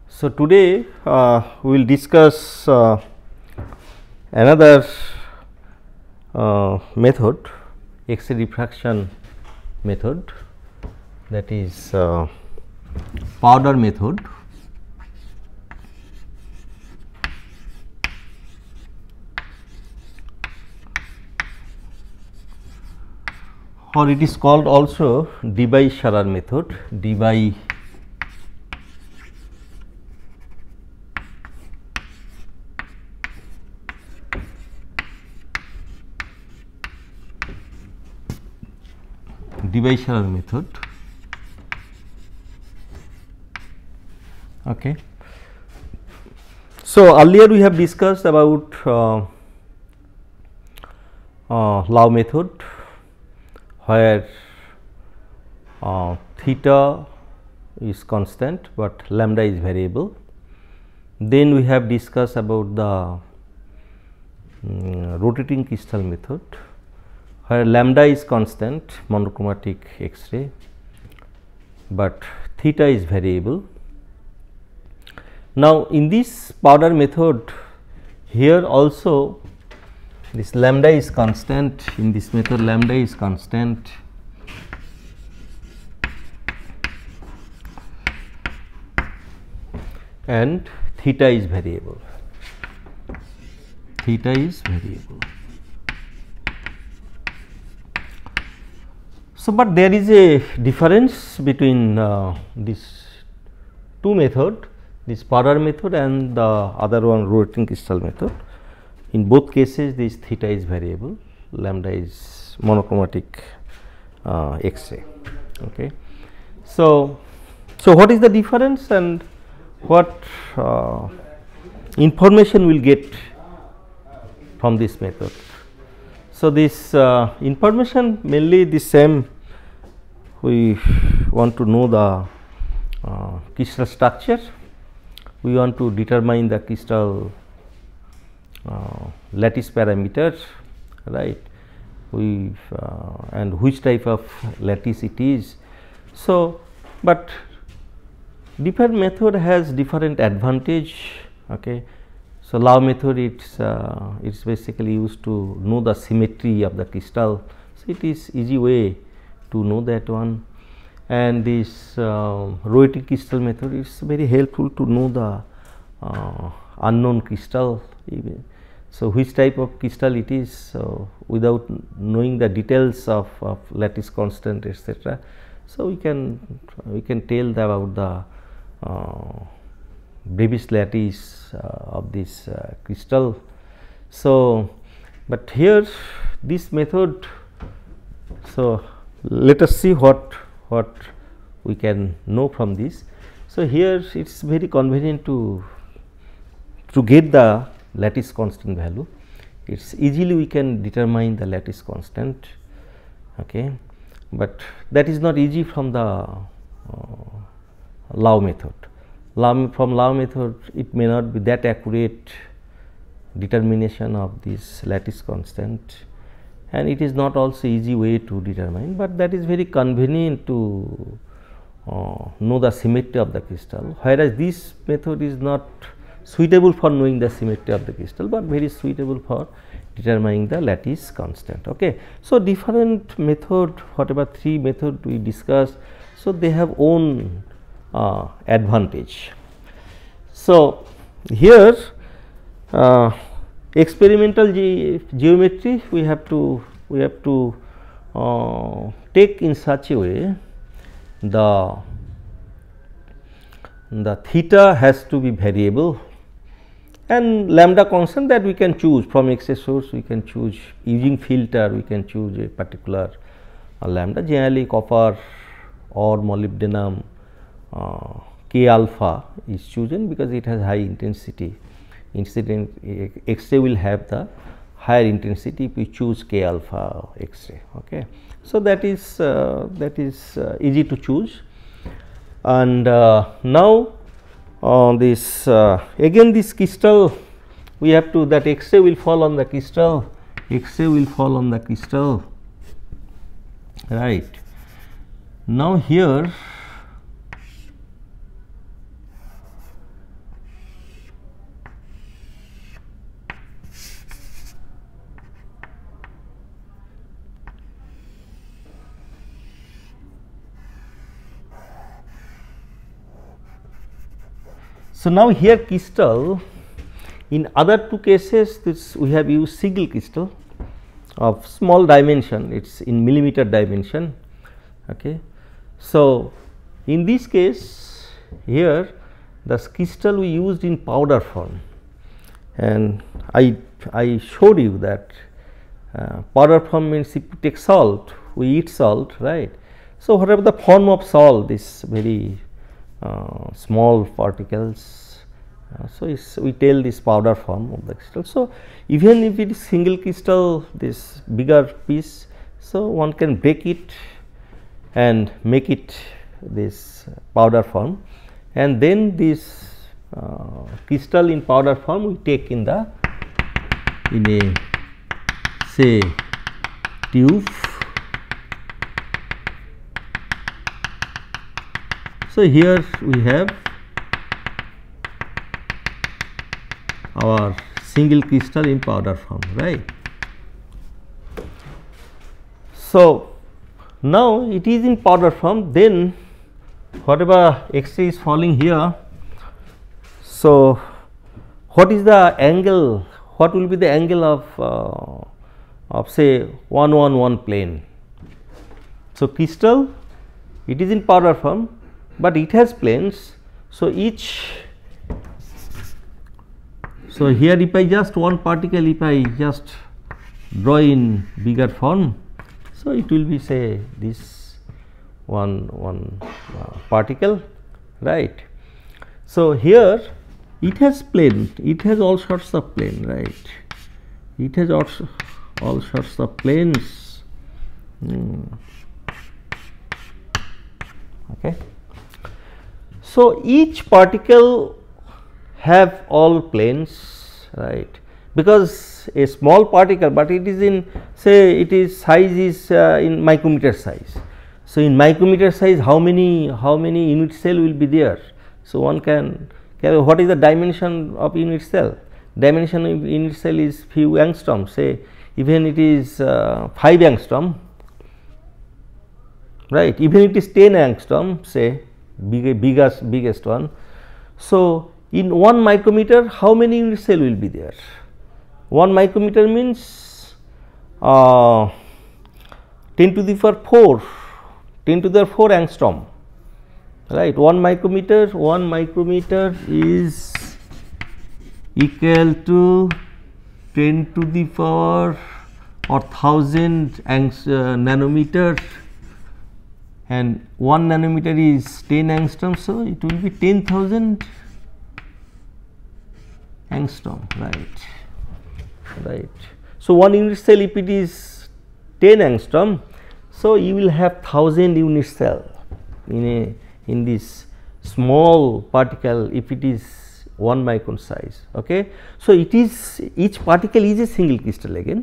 So, today we will discuss another method, X-ray diffraction method, that is powder method. Or it is called also Debye-Scharer method, Debye-Scharer method. Okay. So, earlier we have discussed about Lau method, where theta is constant, but lambda is variable. Then we have discussed about the rotating crystal method, where lambda is constant, monochromatic X-ray, but theta is variable. Now, in this powder method, here also this lambda is constant. In this method, lambda is constant, and theta is variable. Theta is variable. So, but there is a difference between these two methods, this powder method and the other one, rotating crystal method. In both cases, this theta is variable, lambda is monochromatic X-ray. Okay. So, what is the difference and what information we will get from this method? So, this information mainly the same. We want to know the crystal structure, we want to determine the crystal lattice parameter, right, and which type of lattice it is. So, but different method has different advantage. Okay. So, Lau method it's basically used to know the symmetry of the crystal. So, it is easy way to know that one, and this rotating crystal method is very helpful to know the unknown crystal. So, which type of crystal it is, so without knowing the details of lattice constant, etc. So, we can tell about the Brebis lattice of this crystal. So, but here this method, so let us see what we can know from this. So, here it is very convenient to get the lattice constant value. It is easily we can determine the lattice constant, okay. But that is not easy from the Lau method. From Lau method, it may not be that accurate determination of this lattice constant, and it is not also easy way to determine, but that is very convenient to know the symmetry of the crystal, whereas this method is not suitable for knowing the symmetry of the crystal, but very suitable for determining the lattice constant. Okay. So, different method, whatever three method we discussed, so they have own advantage. So, here experimental geometry we have to take in such a way the theta has to be variable, and lambda constant that we can choose from X-ray source. We can choose using filter, we can choose a particular lambda, generally copper or molybdenum K alpha is chosen because it has high intensity. Incident X-ray will have the higher intensity if we choose K alpha X-ray. Okay. So, that is easy to choose, and now this again this crystal we have to, that X-ray will fall on the crystal, X-ray will fall on the crystal, right. Now, here So, now here crystal, in other two cases this we have used single crystal of small dimension, it is in millimeter dimension. Okay. So, in this case here the crystal we used in powder form, and I showed you that powder form means if we take salt, we eat salt, right. So, whatever the form of salt, this very small particles, so we tell this powder form of the crystal. So, even if it is single crystal, this bigger piece, so one can break it and make it this powder form, and then this crystal in powder form we take in a say tube. So, here we have our single crystal in powder form, right. So, now it is in powder form, then whatever X-ray is falling here. So, what is the angle, what will be the angle of say 111 plane. So, crystal, it is in powder form, but it has planes. So, so here if I just one particle, if I just draw in bigger form, so it will be say this one particle, right. So, here it has plane, it has all sorts of plane, right, it has also all sorts of planes. Okay. So, each particle have all planes, right, because a small particle, but it is in say it is size is in micrometer size. So, in micrometer size how many unit cell will be there. So, one can what is the dimension of unit cell? Dimension of unit cell is few angstrom, say even it is 5 angstrom, right, even it is 10 angstrom, say biggest one. So, in 1 micrometer how many unit cell will be there? 1 micrometer means 10 to the power 4, 10 to the 4 angstrom, right. 1 micrometer is equal to 10 to the power or 1000 nanometer, and 1 nanometer is 10 angstrom. So, it will be 10,000 angstrom, right. So, 1 unit cell if it is 10 angstrom, so you will have 1000 unit cell in this small particle if it is 1 micron size. Okay. So, it is each particle is a single crystal again.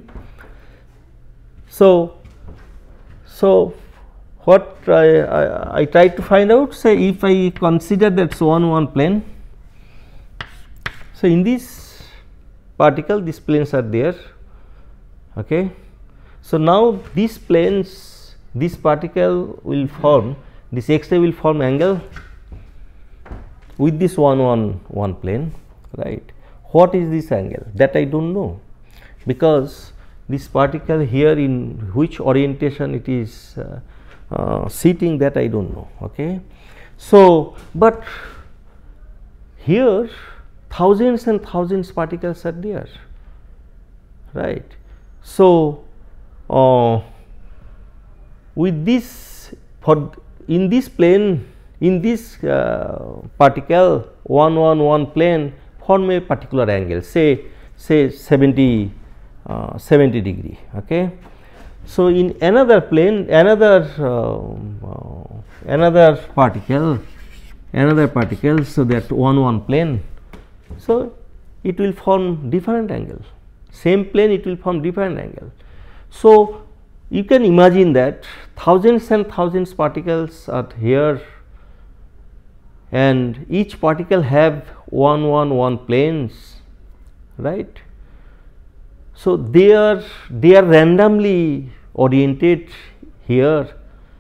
So, what I try to find out, say if I consider that one plane. So, in this particle these planes are there. Okay. So, now these planes, this particle will form, this X-ray will form angle with this 111 plane, right. What is this angle? That I do not know, because this particle here in which orientation it is sitting, that I do not know. Okay. So, but here thousands and thousands particles are there, right. So, with this in this plane, in this particle 111 plane form a particular angle, say 70 degree. Okay. So, in another plane, another particle, so that 111 plane, so it will form different angle, same plane it will form different angle. So, you can imagine that thousands and thousands particles are here, and each particle have 111 planes, right. So, they are randomly oriented here.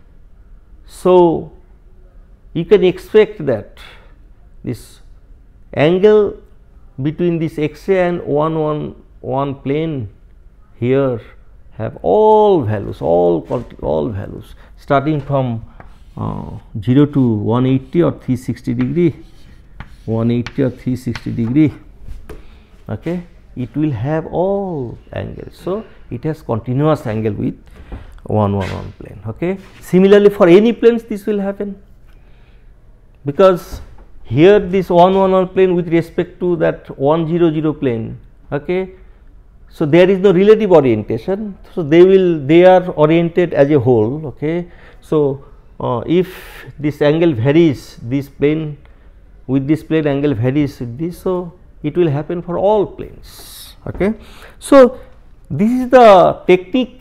So, you can expect that this angle between this X-ray and 1 plane here have all values, all values starting from 0 to 180 or 360 degree, 180 or 360 degree. Okay, it will have all angles. So it has continuous angle with 1 plane. Okay, similarly for any planes this will happen, because here this 1 plane with respect to that 100 plane. Okay, so there is no relative orientation, so they are oriented as a whole. Okay, so if this angle varies, this plane with this plane angle varies with this, so it will happen for all planes. Okay, so this is the technique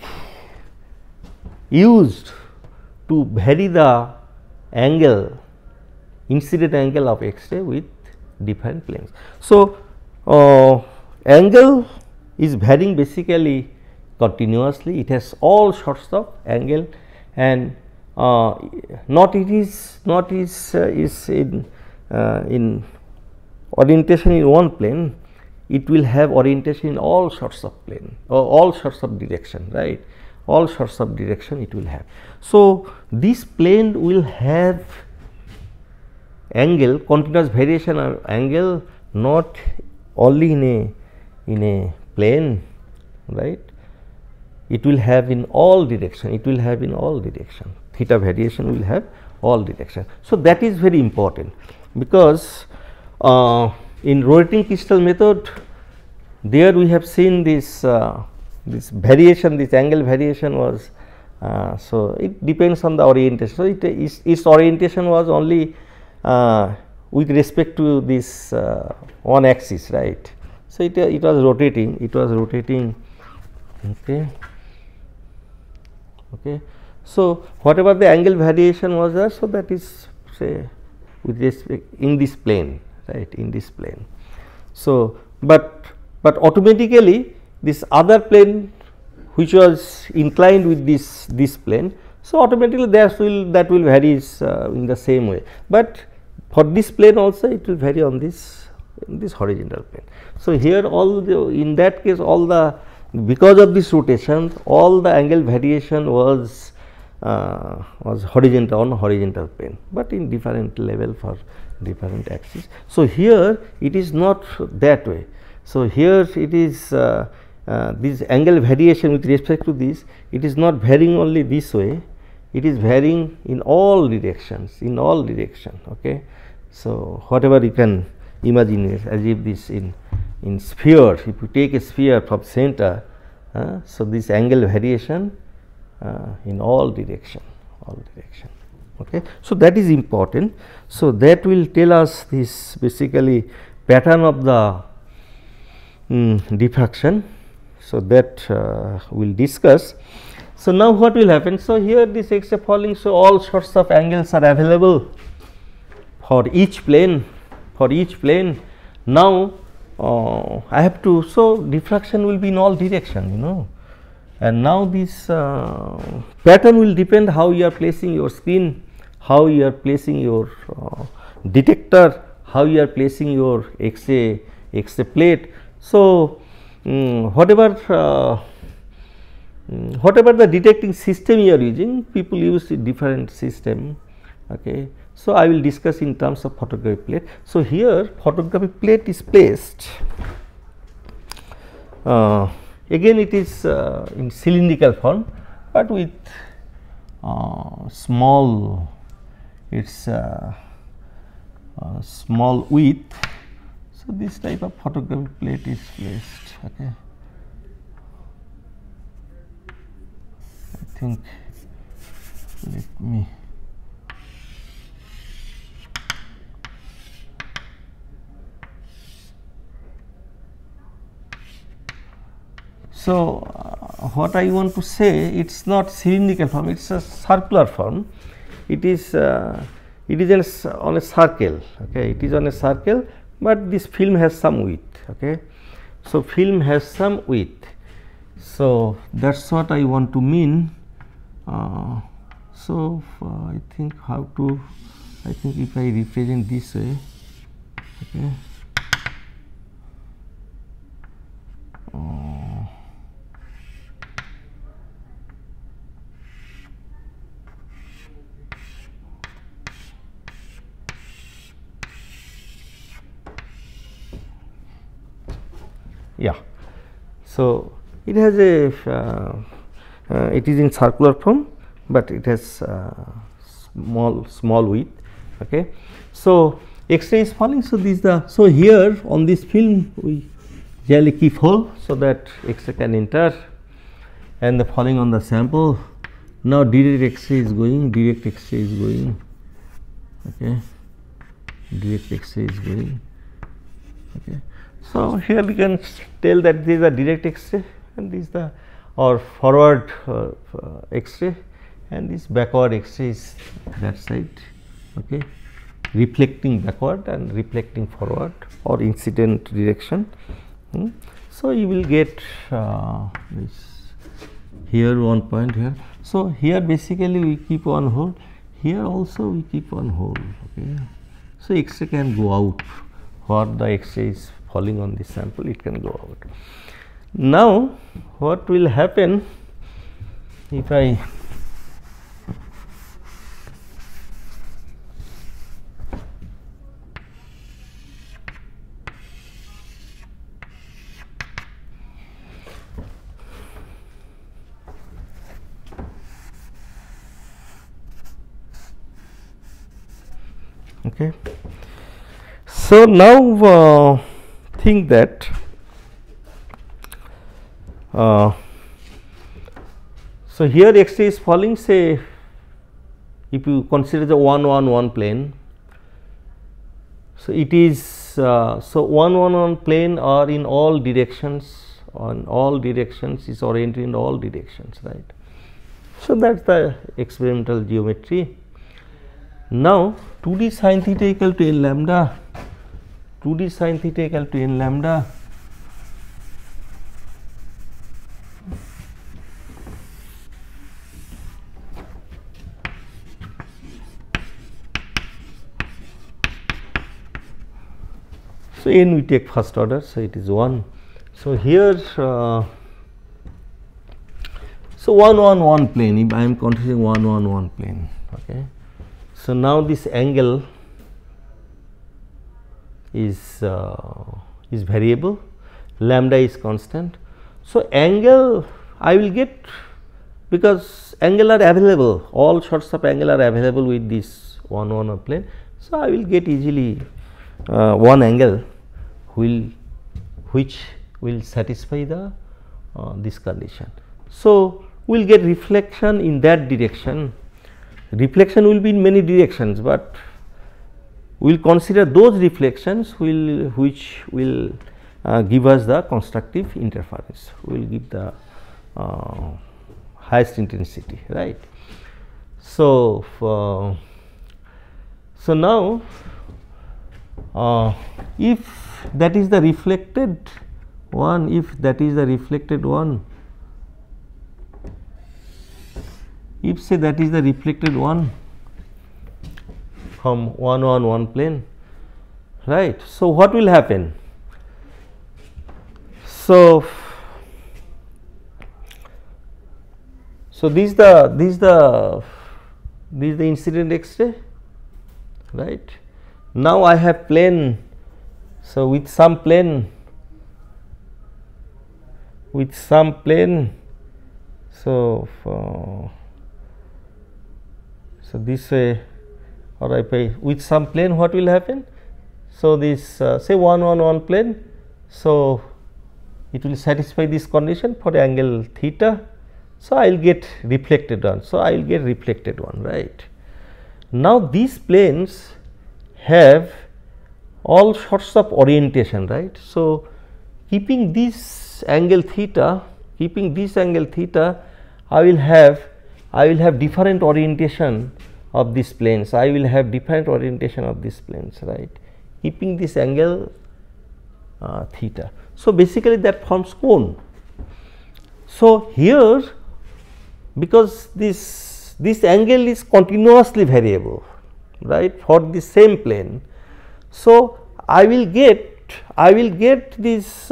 used to vary the angle, incident angle of X-ray with different planes. So angle is varying basically continuously. It has all sorts of angle, and not is in orientation in one plane. It will have orientation in all sorts of plane or all sorts of direction, right? All sorts of direction it will have. So this plane will have angle, continuous variation of angle, not only in a plane, right? It will have in all direction. It will have in all direction. Theta variation will have all direction. So that is very important, because in rotating crystal method, there we have seen this this variation, this angle variation was so it depends on the orientation. So its orientation was only with respect to this one axis, right? So it was rotating. It was rotating. Okay. Okay. So whatever the angle variation was there, so that is, say, with respect in this plane, right? In this plane. So but automatically this other plane which was inclined with this plane, so automatically that will vary in the same way. But for this plane also it will vary on this horizontal plane. So here in that case because of this rotation, all the angle variation was horizontal on horizontal plane, but in different level for different axis. So here it is not that way. So here it is this angle variation with respect to this, it is not varying only this way, it is varying in all directions, okay. So whatever you can imagine it as if this in sphere, if you take a sphere from center, so this angle variation in all direction, okay. So that is important. So that will tell us this basically pattern of the diffraction. So that we will discuss. So now what will happen? So here this X-ray falling, so all sorts of angles are available for each plane. Now I have to, so diffraction will be in all direction, and now this pattern will depend how you are placing your screen, how you are placing your detector, how you are placing your X-ray plate. So whatever the detecting system you are using, people use a different system, okay. So I will discuss in terms of photographic plate. So here photographic plate is placed, again it is in cylindrical form, but with small, its small width. So this type of photographic plate is placed, okay. I think, let me, so what I want to say, it is not cylindrical form, it is a circular form. It is on a circle, okay. It is on a circle, but this film has some width, okay. So film has some width, so that is what I want to mean. So I think if I represent this way, okay, Yeah. So, it has a it is in circular form, but it has small width. Okay. So, X-ray is falling. So, this the so here on this film we generally keep hole, so that X-ray can enter and the falling on the sample. Now, direct X-ray is going, direct X-ray is going. Okay. Direct X-ray is going. Okay. So, here we can tell that this is a direct X-ray and this is the or forward X-ray, and this backward X-ray is that side. Okay. Reflecting backward and reflecting forward or incident direction. So, you will get this here one point here. So, here basically we keep one hole, here also we keep one hole. Okay. So, X-ray can go out, what the X-ray is falling on this sample, it can go out. Now, what will happen if I okay. So, now think that so here X-ray is falling, say if you consider the 1 1 1 plane. So, it is so 1 1 1 plane are in all directions, on all directions is oriented in all directions, right. So, that is the experimental geometry. Now, 2d sin theta equal to n lambda, 2d sin theta equal to n lambda. So, n we take first order, so it is 1. So, here so 1 1 1 plane, if I am considering 1 1 1 plane. Okay. So, now this angle is variable, lambda is constant. So, angle I will get, because angle are available, all sorts of angle are available with this 1 1 plane. So, I will get easily one angle which will satisfy the this condition. So, we will get reflection in that direction. Reflection will be in many directions, but we will consider those reflections which will give us the constructive interference, we will give the highest intensity, right. So, so now if that is the reflected one, if that is the reflected one, if say that is the reflected one from 1 1 1 plane, right. So, what will happen? So, this is the incident X-ray, right. Now, I have plane. So, with some plane, so so this way, or I pay with some plane, what will happen? So, this say 1 1 1 plane. So, it will satisfy this condition for angle theta. So, I will get reflected one. So, I will get reflected one, right. Now, these planes have all sorts of orientation, right. So, keeping this angle theta, I will have different orientation of these planes, I will have different orientation of these planes, right, keeping this angle theta. So, basically that forms cone. So, here because this angle is continuously variable, right, for the same plane. So, I will get this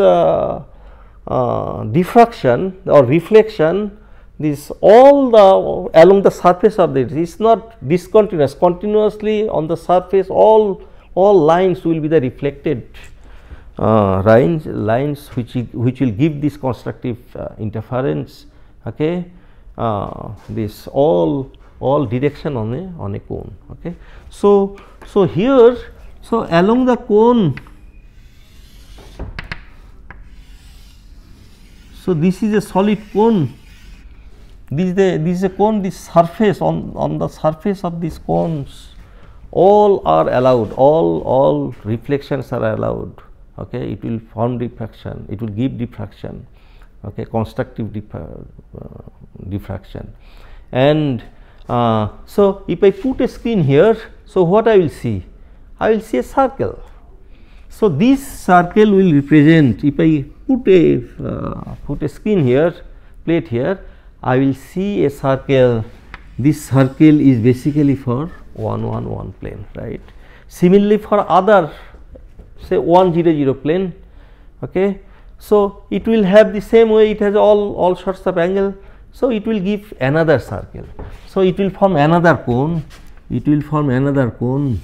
diffraction or reflection, this all the along the surface of it is not discontinuous, continuously on the surface all lines will be the reflected lines which will give this constructive interference, okay, this all direction on a cone, okay. So here, so along the cone, so this is a solid cone, this is a cone, this surface on the surface of these cones all are allowed, all reflections are allowed, okay. It will form diffraction, it will give diffraction, okay, constructive diffraction. And so if I put a screen here, so what I will see? I will see a circle. So this circle will represent, if I put a screen here, plate here, I will see a circle. This circle is basically for 1 1 1 plane, right. Similarly for other, say 1 0 0 plane, okay. So it will have the same way, it has all sorts of angle, so it will give another circle. So it will form another cone, it will form another cone,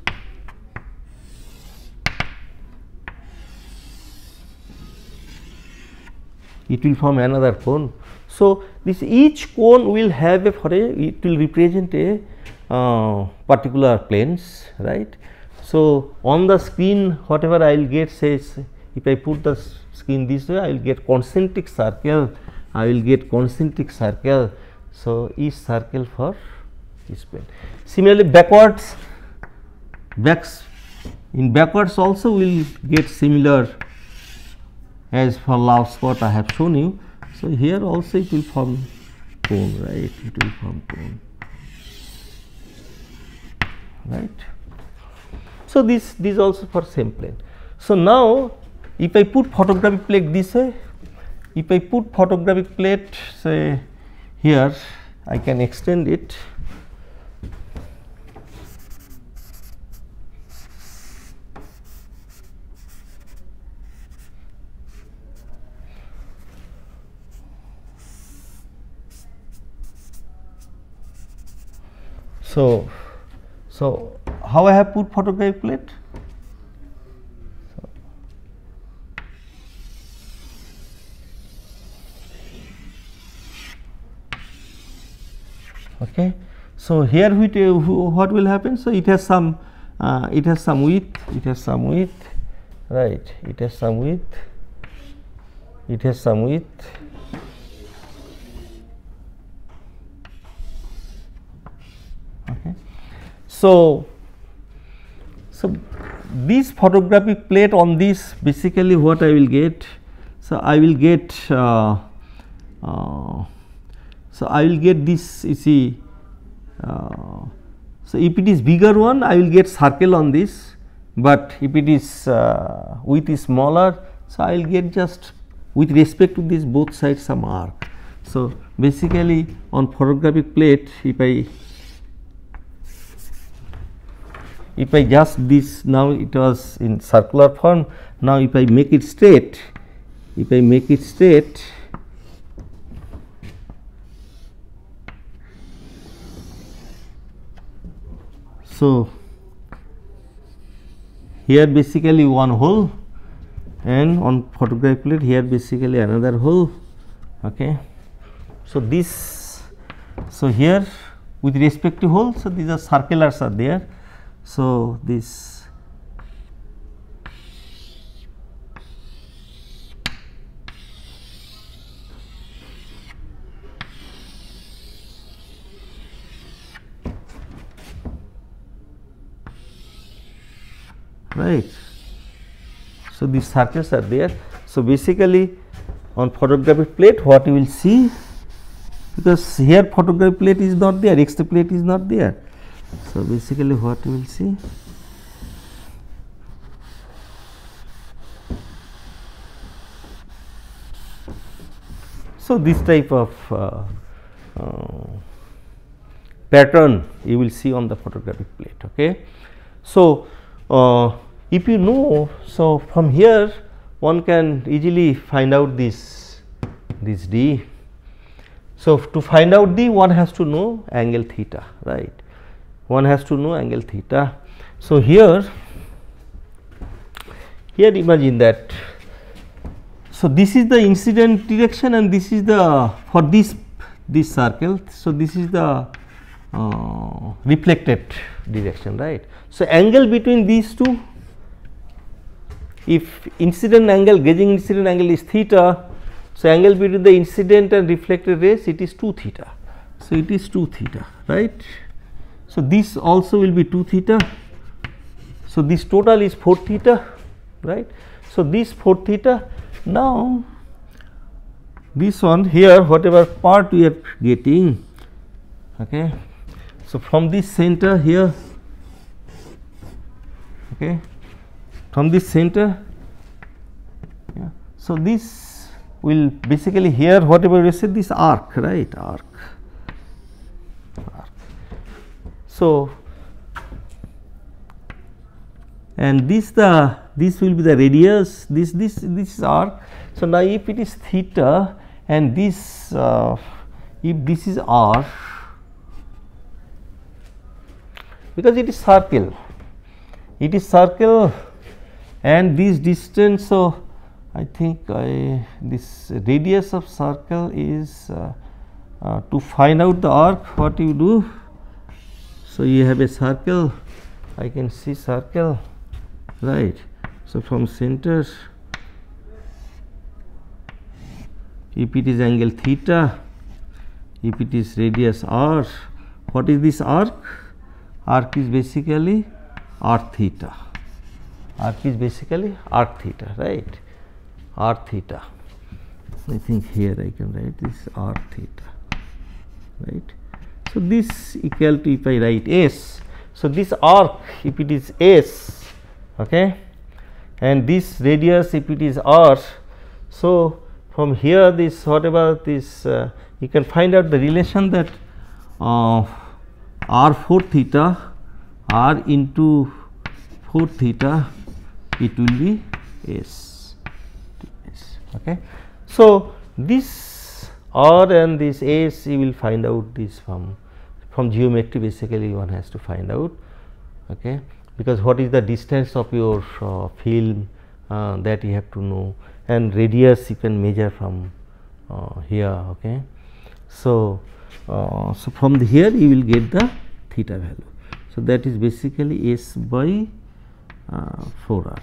it will form another cone. So this each cone will have it will represent a particular planes, right. So on the screen, whatever I will get, says if I put the screen this way, I will get concentric circle, I will get concentric circle. So each circle for this plane. Similarly backwards, in backwards also we will get similar as for love spot I have shown you. So here also it will form cone, right, it will form cone, right. So this also for same plane. So now if I put photographic plate this way, if I put photographic plate say here, I can extend it. So how I have put photographic plate? Okay. So here what will happen? So it has some width, right? It has some width, it has some width. Okay. So this photographic plate on this, basically what I will get? So I will get this, you see, so if it is bigger one, I will get circle on this, but if it is width is smaller, so I will get just with respect to this both sides some arc. So basically on photographic plate, if I just this, now it was in circular form, now if I make it straight, so here basically one hole, and on photographic plate here basically another hole, okay. So this, so here with respect to hole, so these are circulars are there. So this, right. So these circles are there. So basically on photographic plate what you will see, because here photographic plate is not there, X-ray plate is not there. So basically what you will see, so this type of pattern you will see on the photographic plate, okay. So if you know, so from here one can easily find out this D. So to find out D, one has to know angle theta, right, one has to know angle theta. So here here imagine that. So, this is the incident direction and this is the for this circle. So, this is the reflected direction, right. So, angle between these two, if incident angle, gauging incident angle is theta, so angle between the incident and reflected rays, it is 2 theta. So, it is 2 theta, right. So, this also will be 2 theta. So, this total is 4 theta, right. So, this 4 theta. Now, this one here, whatever part we are getting, okay. So, from this center here, okay, from this center, yeah. So, this will basically here whatever we said, this arc, right, arc. So, and this will be the radius, this is arc. So, now if it is theta and this if this is r, because it is circle, and this distance. So, I think this radius of circle is to find out the arc, what you do. So, you have a circle, I can see circle, right. So, from center, if it is angle theta, if it is radius r, what is this arc? Arc is basically r theta, arc is basically r theta, right, r theta. I think here I can write this r theta, right. So, this equal to, if I write s, so this arc if it is s, okay, and this radius if it is r. So, from here this whatever this you can find out the relation that r 4 theta, r into 4 theta, it will be s, okay. So, this r and this s you will find out this from geometry, basically one has to find out, okay, because what is the distance of your film, that you have to know, and radius you can measure from here, okay. So, so from here you will get the theta value. So, that is basically s by 4r,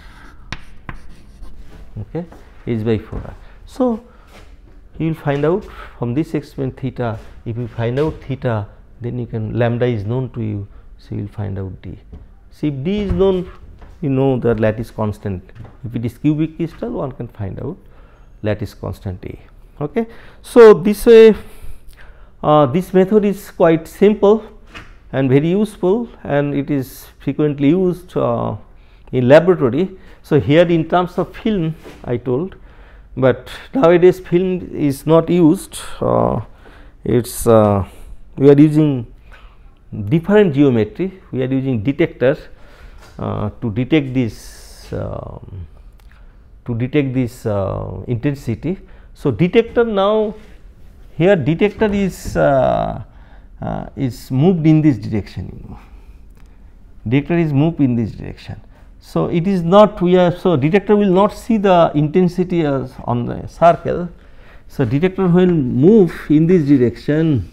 okay, s by 4r. So, you will find out from this experiment theta. If you find out theta, then you can, lambda is known to you, so you will find out d. So, if d is known, you know the lattice constant. If it is cubic crystal, one can find out lattice constant A, okay. So, this way this method is quite simple and very useful, and it is frequently used in laboratory. So, here in terms of film I told, but nowadays film is not used, it's we are using different geometry, we are using detector to detect this intensity. So, detector now, here detector is moved in this direction, you know, detector is moved in this direction. So, it is not, we are, so detector will not see the intensity as on the circle. So, detector will move in this direction,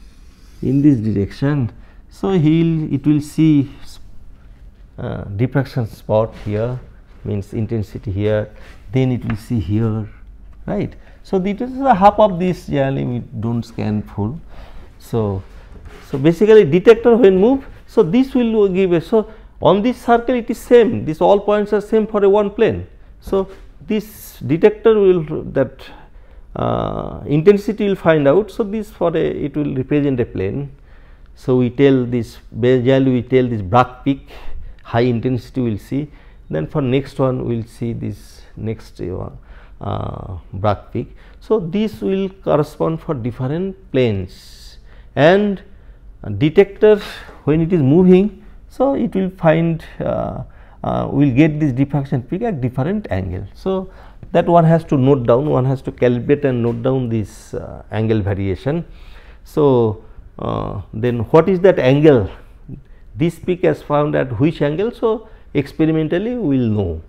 so it will see diffraction spot here, means intensity here, then it will see here, right. So, this is the half of this, generally we do not scan full. So, basically detector when move, so this will give a, so on this circle it is same, this all points are same for a one plane. So, this detector will that intensity will find out. So, this for a, it will represent a plane. So, we tell this, basically we tell this Bragg peak, high intensity we will see, then for next one we will see this next Bragg peak. So, this will correspond for different planes, and detector when it is moving, so it will find will get this diffraction peak at different angle. So, that one has to note down, one has to calibrate and note down this angle variation. So, then what is that angle, this peak has found at which angle. So, experimentally we will know.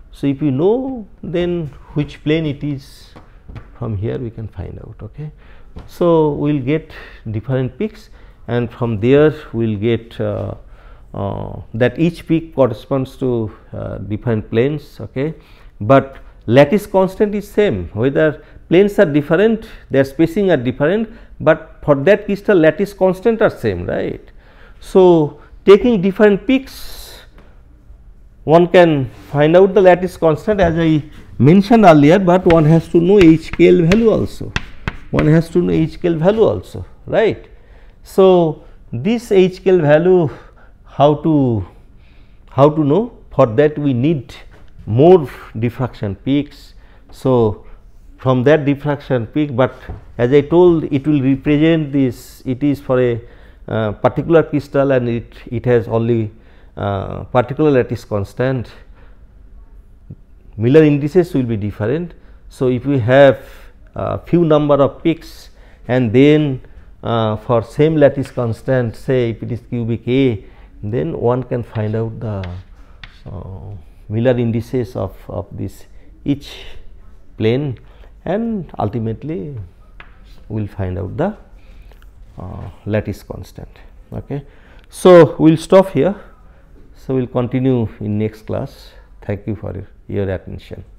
So, if you know, then which plane it is, from here we can find out. Okay. So, we will get different peaks, and from there we will get that each peak corresponds to different planes. Okay. But lattice constant is same, whether planes are different, their spacing are different, but for that crystal lattice constant are same, right. So, taking different peaks, one can find out the lattice constant as I mentioned earlier, but one has to know HKL value also. One has to know HKL value also, right. So, this HKL value, how to know? For that we need more diffraction peaks. So, from that diffraction peak, but as I told, it will represent this, it is for a particular crystal, and it has only particular lattice constant. Miller indices will be different. So, if we have few number of peaks, and then for same lattice constant, say if it is cubic A, then one can find out the Miller indices of this each plane, and ultimately we will find out the lattice constant. Okay. So, we will stop here. So, we will continue in next class. Thank you for your attention.